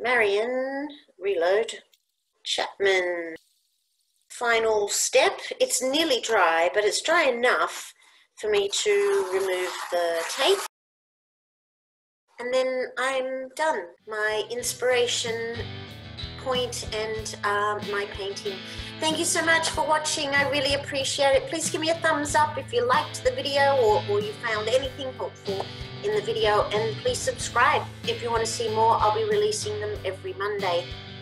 Marion, reload, Chapman. Final step. It's nearly dry, but it's dry enough for me to remove the tape. And then I'm done. My inspiration point and my painting. Thank you so much for watching. I really appreciate it. Please give me a thumbs up if you liked the video or you found anything helpful in the video, and please subscribe if you want to see more. I'll be releasing them every Monday.